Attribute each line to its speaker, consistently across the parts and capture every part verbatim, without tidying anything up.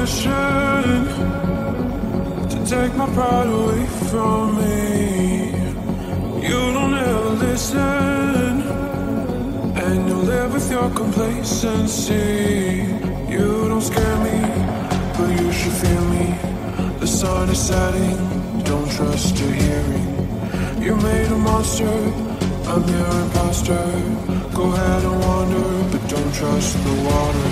Speaker 1: mission to take my pride away from me. You don't ever listen, and you live with your complacency. You don't scare me, but you should fear me. The sun is setting, don't trust your hearing. You made a monster, I'm your imposter. Go ahead and wander, but don't trust the water.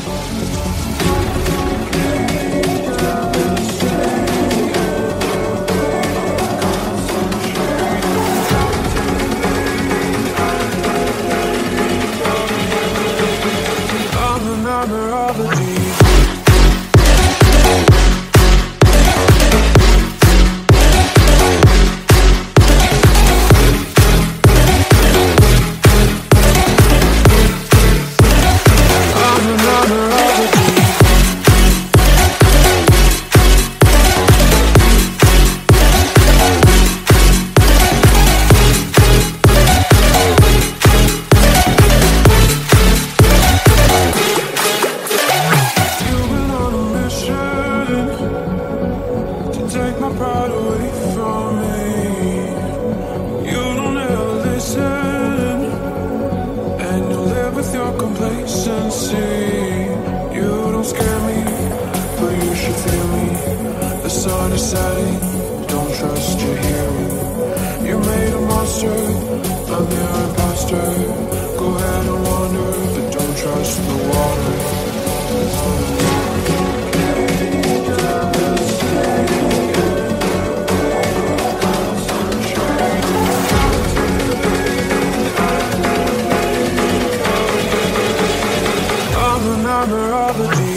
Speaker 1: I'm a nightmare of the deep. Take my pride away from me. You don't ever listen, and you live with your complacency. You don't scare me, but you should feel me. The sun is setting, don't trust your hearing. You made a monster, I'm your imposter. Go ahead and wander, but don't trust the water. I'm a nightmare of the deep.